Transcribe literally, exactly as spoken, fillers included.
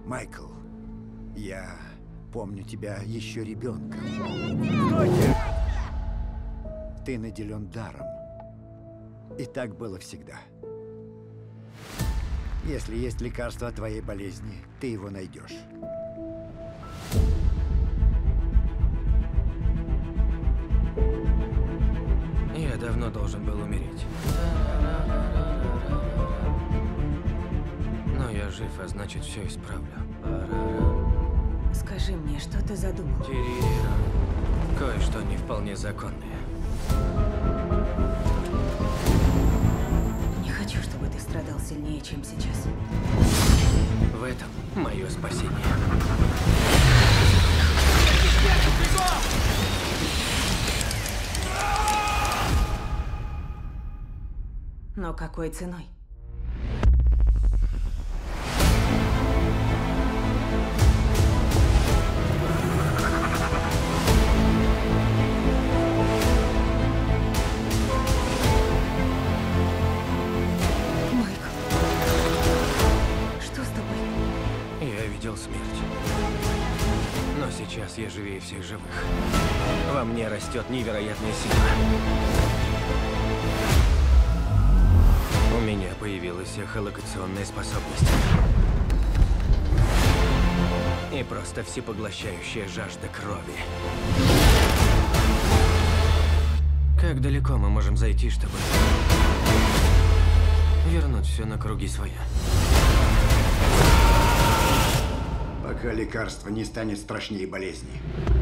Майкл, я помню тебя еще ребенком. Ты наделен даром. И так было всегда. Если есть лекарство от твоей болезни, ты его найдешь. Я давно должен был умереть. Но я жив, а значит, все исправлю. Скажи мне, что ты задумал? Терира. Кое-что не вполне законное. Не хочу, чтобы ты страдал сильнее, чем сейчас. В этом мое спасение. Но какой ценой? Майкл, что с тобой? Я видел смерть. Но сейчас я живее всех живых. Во мне растет невероятная сила. У меня появилась эхолокационная способность. И просто всепоглощающая жажда крови. Как далеко мы можем зайти, чтобы вернуть все на круги своя? Пока лекарство не станет страшнее болезни.